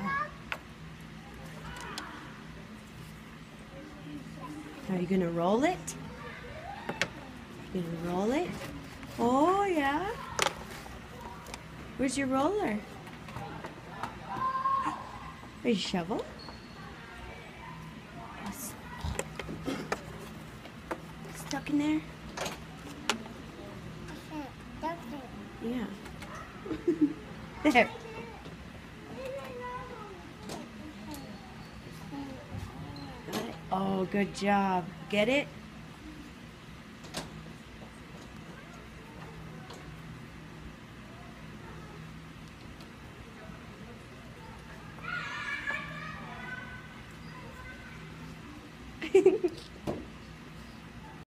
Are you gonna roll it? You gonna roll it? Oh yeah. Where's your roller? Where's your shovel? Stuck in there? Yeah. There. Got it? Oh, good job. Get it?